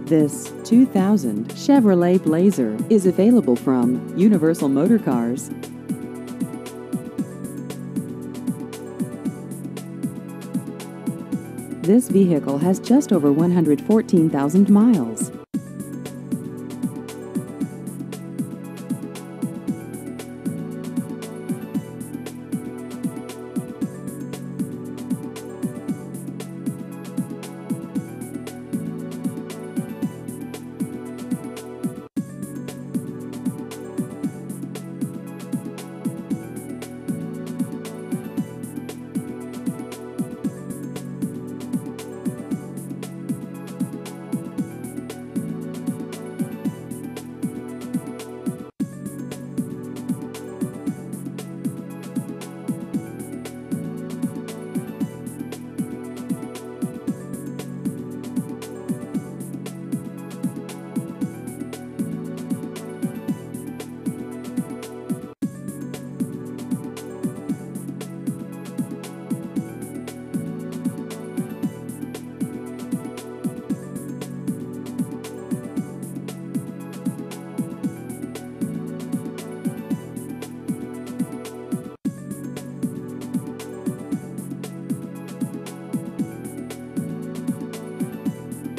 This 2000 Chevrolet Blazer is available from Universal Motor Cars. This vehicle has just over 114,000 miles.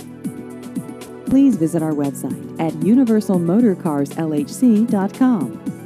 Please visit our website at universalmotorcarslhc.com.